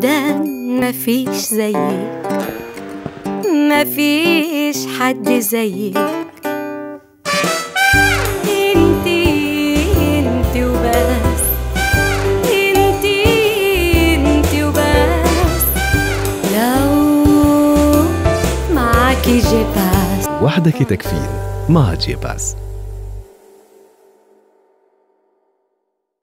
أبدا مفيش زيك، مفيش حد زيك. انتي وبس، انتي وبس. لو معاكي جي باس، وحدك تكفين مع جي باس.